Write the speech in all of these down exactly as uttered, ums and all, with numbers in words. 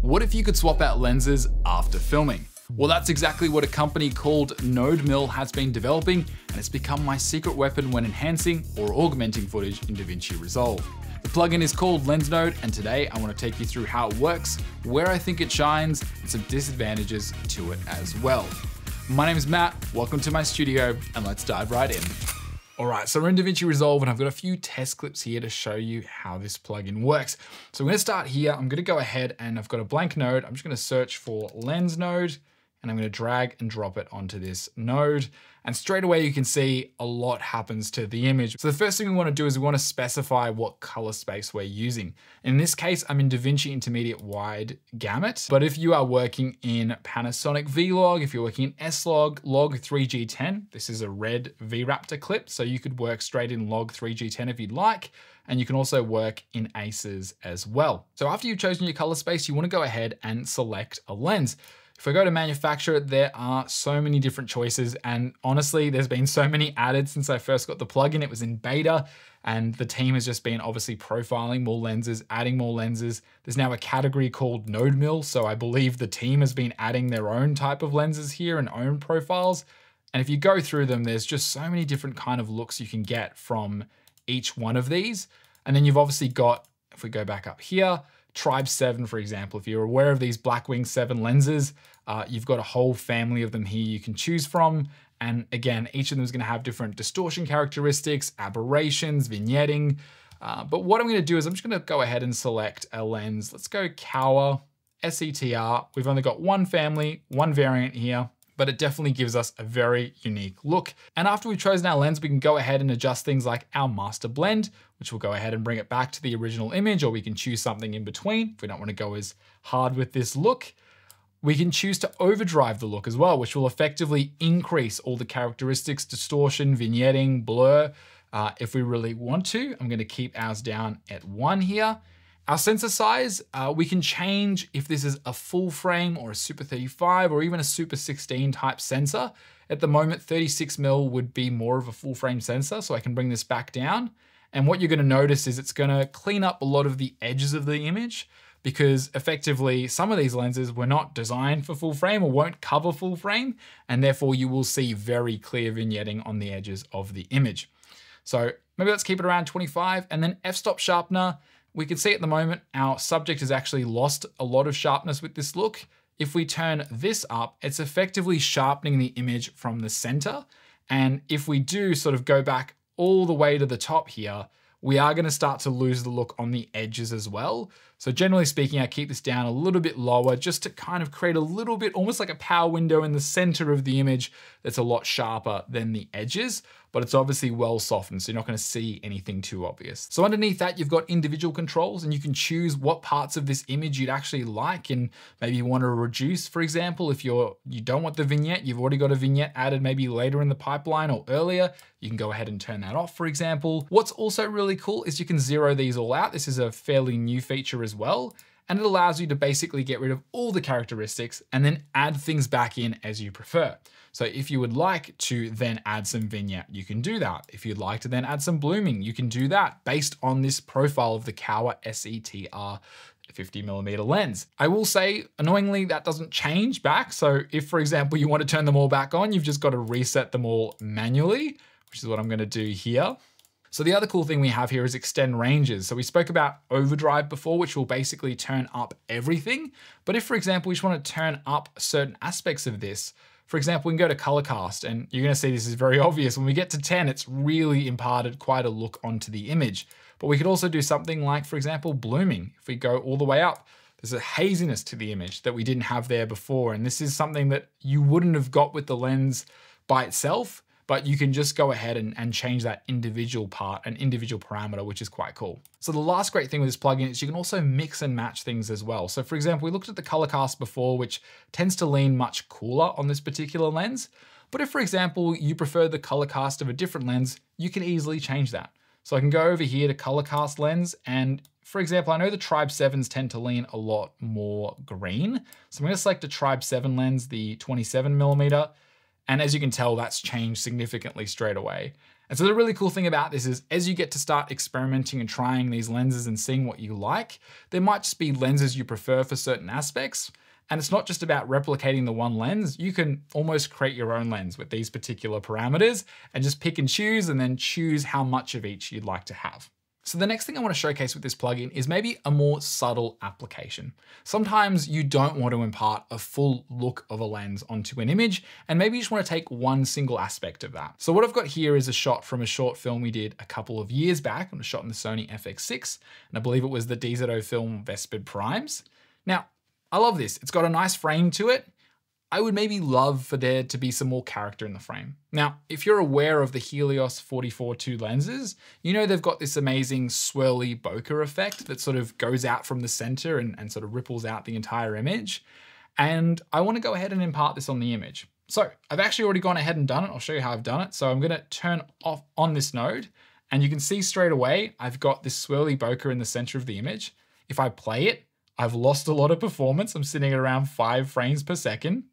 What if you could swap out lenses after filming? Well, that's exactly what a company called NodeMill has been developing, and it's become my secret weapon when enhancing or augmenting footage in DaVinci Resolve. The plugin is called LensNode, and today I want to take you through how it works, where I think it shines, and some disadvantages to it as well. My name is Matt, welcome to my studio, and let's dive right in. All right, so we're in DaVinci Resolve and I've got a few test clips here to show you how this plugin works. So I'm gonna start here. I'm gonna go ahead and I've got a blank node. I'm just gonna search for LensNode and I'm gonna drag and drop it onto this node. And straight away you can see a lot happens to the image. So the first thing we wanna do is we wanna specify what color space we're using. In this case, I'm in DaVinci Intermediate Wide Gamut, but if you are working in Panasonic V-Log, if you're working in S-Log, Log three G ten, this is a red V-Raptor clip, so you could work straight in Log three G ten if you'd like, and you can also work in Aces as well. So after you've chosen your color space, you wanna go ahead and select a lens. If I go to manufacturer, there are so many different choices, and honestly, there's been so many added since I first got the plugin. It was in beta, and the team has just been obviously profiling more lenses, adding more lenses. There's now a category called NodeMill, so I believe the team has been adding their own type of lenses here and own profiles. And if you go through them, there's just so many different kind of looks you can get from each one of these. And then you've obviously got, if we go back up here, Tribe seven, for example. If you're aware of these Blackwing seven lenses, uh, you've got a whole family of them here you can choose from. And again, each of them is gonna have different distortion characteristics, aberrations, vignetting. Uh, but what I'm gonna do is I'm just gonna go ahead and select a lens. Let's go Cower, S E T R. We've only got one family, one variant here, but it definitely gives us a very unique look. And after we've chosen our lens, we can go ahead and adjust things like our master blend, which will go ahead and bring it back to the original image, or we can choose something in between if we don't want to go as hard with this look. We can choose to overdrive the look as well, which will effectively increase all the characteristics, distortion, vignetting, blur, uh, if we really want to. I'm gonna keep ours down at one here. Our sensor size, uh, we can change if this is a full frame or a Super thirty-five or even a Super sixteen type sensor. At the moment, thirty-six mil would be more of a full frame sensor, so I can bring this back down. And what you're gonna notice is it's gonna clean up a lot of the edges of the image, because effectively some of these lenses were not designed for full frame or won't cover full frame, and therefore you will see very clear vignetting on the edges of the image. So maybe let's keep it around twenty-five, and then f-stop sharpener. We can see at the moment our subject has actually lost a lot of sharpness with this look. If we turn this up, it's effectively sharpening the image from the center. And if we do sort of go back all the way to the top here, we are gonna start to lose the look on the edges as well. So generally speaking, I keep this down a little bit lower just to kind of create a little bit, almost like a power window in the center of the image that's a lot sharper than the edges, but it's obviously well softened, so you're not gonna see anything too obvious. So underneath that, you've got individual controls, and you can choose what parts of this image you'd actually like, and maybe you wanna reduce, for example, if you're, you don't want the vignette, you've already got a vignette added maybe later in the pipeline or earlier, you can go ahead and turn that off, for example. What's also really cool is you can zero these all out. This is a fairly new feature as well, and it allows you to basically get rid of all the characteristics and then add things back in as you prefer. So if you would like to then add some vignette, you can do that. If you'd like to then add some blooming, you can do that based on this profile of the Cower S E T R fifty millimeter lens. I will say, annoyingly, that doesn't change back. So if, for example, you want to turn them all back on, you've just got to reset them all manually, which is what I'm gonna do here. So the other cool thing we have here is extend ranges. So we spoke about overdrive before, which will basically turn up everything. But if, for example, we just want to turn up certain aspects of this, for example, we can go to color cast, and you're gonna see this is very obvious. When we get to ten, it's really imparted quite a look onto the image. But we could also do something like, for example, blooming. If we go all the way up, there's a haziness to the image that we didn't have there before. And this is something that you wouldn't have got with the lens by itself, but you can just go ahead and, and change that individual part, an individual parameter, which is quite cool. So the last great thing with this plugin is you can also mix and match things as well. So for example, we looked at the color cast before, which tends to lean much cooler on this particular lens. But if, for example, you prefer the color cast of a different lens, you can easily change that. So I can go over here to color cast lens, and for example, I know the Tribe sevens tend to lean a lot more green. So I'm gonna select a Tribe seven lens, the twenty-seven millimeter. And as you can tell, that's changed significantly straight away. And so the really cool thing about this is as you get to start experimenting and trying these lenses and seeing what you like, there might just be lenses you prefer for certain aspects. And it's not just about replicating the one lens. You can almost create your own lens with these particular parameters and just pick and choose and then choose how much of each you'd like to have. So the next thing I want to showcase with this plugin is maybe a more subtle application. Sometimes you don't want to impart a full look of a lens onto an image, and maybe you just want to take one single aspect of that. So what I've got here is a shot from a short film we did a couple of years back. It was shot in the Sony F X six, and I believe it was the D Z O film Vespid Primes. Now, I love this. It's got a nice frame to it. I would maybe love for there to be some more character in the frame. Now, if you're aware of the Helios forty-four two lenses, you know they've got this amazing swirly bokeh effect that sort of goes out from the center and, and sort of ripples out the entire image. And I want to go ahead and impart this on the image. So I've actually already gone ahead and done it. I'll show you how I've done it. So I'm going to turn off on this node, and you can see straight away, I've got this swirly bokeh in the center of the image. If I play it, I've lost a lot of performance. I'm sitting at around five frames per second.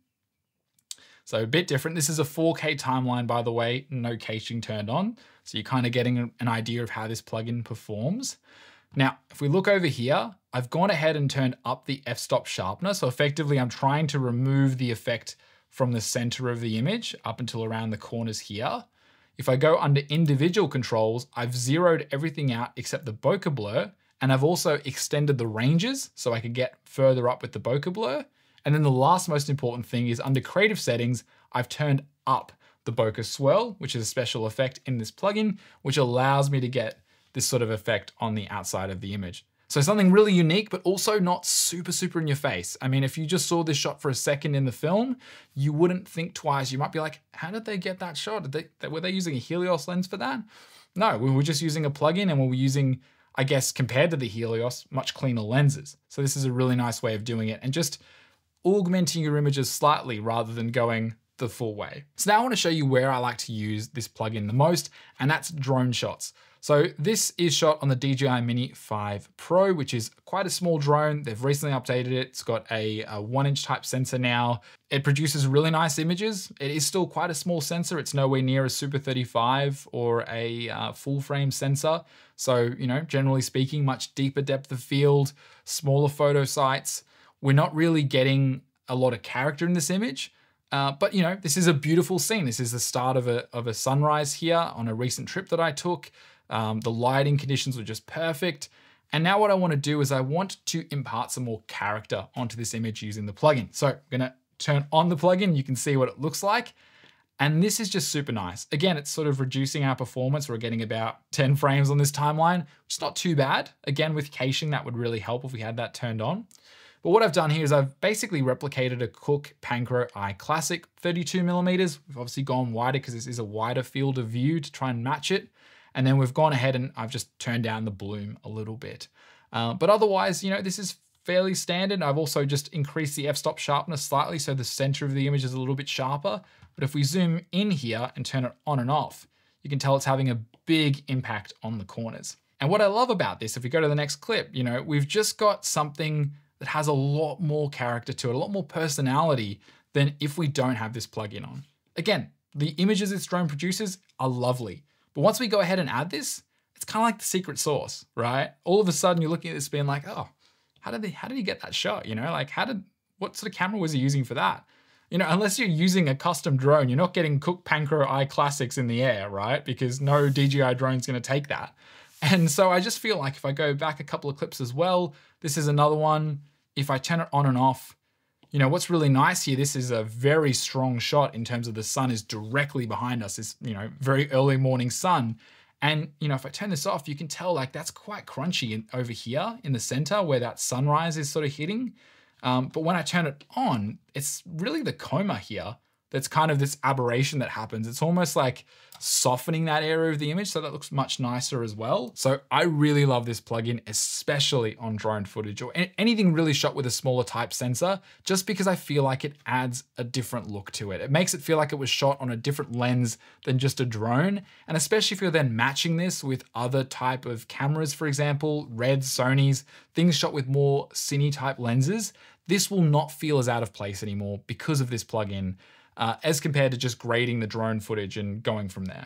So a bit different. This is a four K timeline, by the way, no caching turned on. So you're kind of getting an idea of how this plugin performs. Now, if we look over here, I've gone ahead and turned up the f-stop sharpener. So effectively, I'm trying to remove the effect from the center of the image up until around the corners here. If I go under individual controls, I've zeroed everything out except the bokeh blur. And I've also extended the ranges so I can get further up with the bokeh blur. And then the last most important thing is under creative settings, I've turned up the bokeh swirl, which is a special effect in this plugin, which allows me to get this sort of effect on the outside of the image. So something really unique, but also not super, super in your face. I mean, if you just saw this shot for a second in the film, you wouldn't think twice. You might be like, how did they get that shot? Did they, were they using a Helios lens for that? No, we were just using a plugin and we were using, I guess, compared to the Helios, much cleaner lenses. So this is a really nice way of doing it and just augmenting your images slightly rather than going the full way. So now I want to show you where I like to use this plugin the most, and that's drone shots. So this is shot on the D J I Mini five Pro, which is quite a small drone. They've recently updated it. It's got a, a one inch type sensor now. It produces really nice images. It is still quite a small sensor. It's nowhere near a Super thirty-five or a uh, full frame sensor. So, you know, generally speaking, much deeper depth of field, smaller photo sites. We're not really getting a lot of character in this image, uh, but you know, this is a beautiful scene. This is the start of a, of a sunrise here on a recent trip that I took. Um, the lighting conditions were just perfect. And now what I want to do is I want to impart some more character onto this image using the plugin. So I'm gonna turn on the plugin. You can see what it looks like. And this is just super nice. Again, it's sort of reducing our performance. We're getting about ten frames on this timeline, which is not too bad. Again, with caching, that would really help if we had that turned on. But what I've done here is I've basically replicated a Cooke Panchro I Classic thirty-two millimeters. We've obviously gone wider because this is a wider field of view to try and match it. And then we've gone ahead and I've just turned down the bloom a little bit. Uh, but otherwise, you know, this is fairly standard. I've also just increased the f-stop sharpness slightly so the center of the image is a little bit sharper. But if we zoom in here and turn it on and off, you can tell it's having a big impact on the corners. And what I love about this, if we go to the next clip, you know, we've just got something that has a lot more character to it, a lot more personality than if we don't have this plugin on. Again, the images this drone produces are lovely, but once we go ahead and add this, it's kind of like the secret sauce, right? All of a sudden you're looking at this being like, oh, how did they, how did he get that shot? You know, like how did, what sort of camera was he using for that? You know, unless you're using a custom drone, you're not getting Cooke Panchro I Classics in the air, right? Because no D J I drone is going to take that. And so I just feel like if I go back a couple of clips as well, this is another one. If I turn it on and off, you know, what's really nice here, this is a very strong shot in terms of the sun is directly behind us. It's, you know, very early morning sun. And, you know, if I turn this off, you can tell like that's quite crunchy in, over here in the center where that sunrise is sort of hitting. Um, but when I turn it on, it's really the coma here that's kind of this aberration that happens. It's almost like softening that area of the image, so that looks much nicer as well. So I really love this plugin, especially on drone footage or anything really shot with a smaller type sensor, just because I feel like it adds a different look to it. It makes it feel like it was shot on a different lens than just a drone. And especially if you're then matching this with other type of cameras, for example, Reds, Sonys, things shot with more cine type lenses, this will not feel as out of place anymore because of this plugin. Uh, as compared to just grading the drone footage and going from there.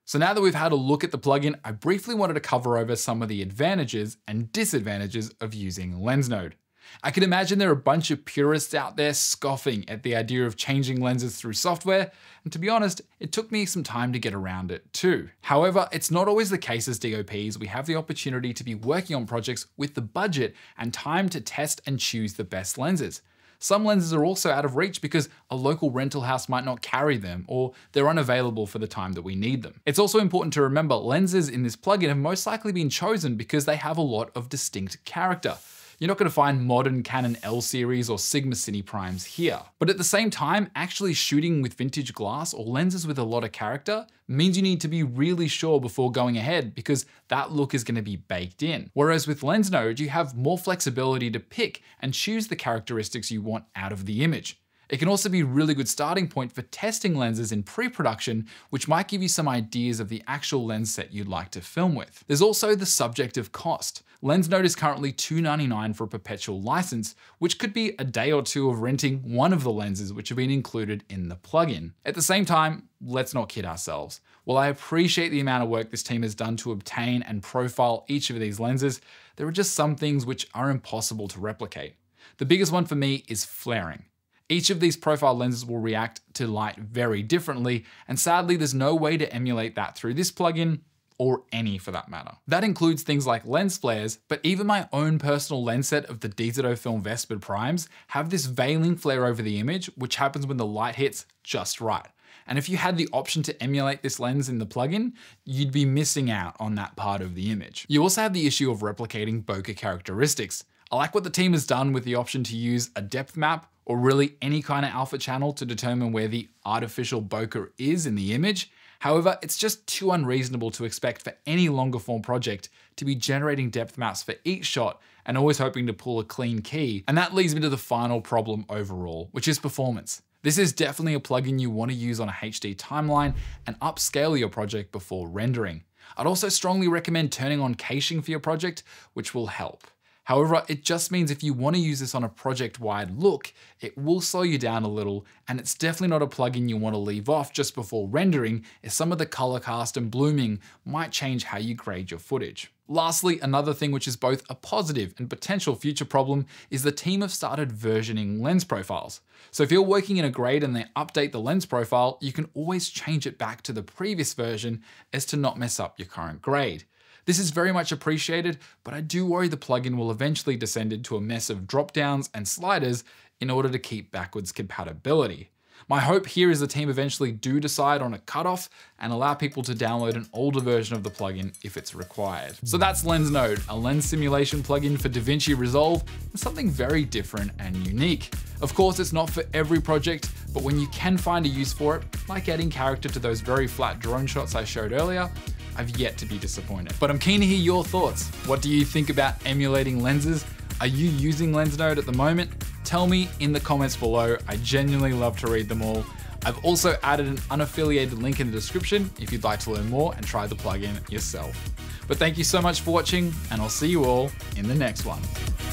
So now that we've had a look at the plugin, I briefly wanted to cover over some of the advantages and disadvantages of using LensNode. I can imagine there are a bunch of purists out there scoffing at the idea of changing lenses through software, and to be honest, it took me some time to get around it too. However, it's not always the case as D O Ps. We have the opportunity to be working on projects with the budget and time to test and choose the best lenses. Some lenses are also out of reach because a local rental house might not carry them, or they're unavailable for the time that we need them. It's also important to remember lenses in this plugin have most likely been chosen because they have a lot of distinct character. You're not going to find modern Canon L series or Sigma Cine primes here. But at the same time, actually shooting with vintage glass or lenses with a lot of character means you need to be really sure before going ahead because that look is going to be baked in. Whereas with LensNode, you have more flexibility to pick and choose the characteristics you want out of the image. It can also be a really good starting point for testing lenses in pre-production, which might give you some ideas of the actual lens set you'd like to film with. There's also the subject of cost. LensNode is currently two ninety-nine for a perpetual license, which could be a day or two of renting one of the lenses which have been included in the plugin. At the same time, let's not kid ourselves. While I appreciate the amount of work this team has done to obtain and profile each of these lenses, there are just some things which are impossible to replicate. The biggest one for me is flaring. Each of these profile lenses will react to light very differently, and sadly there's no way to emulate that through this plugin, or any for that matter. That includes things like lens flares, but even my own personal lens set of the D Z O Film Vespid primes have this veiling flare over the image, which happens when the light hits just right. And if you had the option to emulate this lens in the plugin, you'd be missing out on that part of the image. You also have the issue of replicating bokeh characteristics. I like what the team has done with the option to use a depth map or really any kind of alpha channel to determine where the artificial bokeh is in the image. However, it's just too unreasonable to expect for any longer form project to be generating depth maps for each shot and always hoping to pull a clean key. And that leads me to the final problem overall, which is performance. This is definitely a plugin you want to use on a H D timeline and upscale your project before rendering. I'd also strongly recommend turning on caching for your project, which will help. However, it just means if you want to use this on a project-wide look, it will slow you down a little, and it's definitely not a plugin you want to leave off just before rendering, as some of the color cast and blooming might change how you grade your footage. Lastly, another thing which is both a positive and potential future problem is the team have started versioning lens profiles. So if you're working in a grade and they update the lens profile, you can always change it back to the previous version as to not mess up your current grade. This is very much appreciated, but I do worry the plugin will eventually descend into a mess of drop-downs and sliders in order to keep backwards compatibility. My hope here is the team eventually do decide on a cutoff and allow people to download an older version of the plugin if it's required. So that's LensNode, a lens simulation plugin for DaVinci Resolve, and something very different and unique. Of course, it's not for every project, but when you can find a use for it, like adding character to those very flat drone shots I showed earlier, I've yet to be disappointed. But I'm keen to hear your thoughts. What do you think about emulating lenses? Are you using LensNode at the moment? Tell me in the comments below. I genuinely love to read them all. I've also added an unaffiliated link in the description if you'd like to learn more and try the plugin yourself. But thank you so much for watching, and I'll see you all in the next one.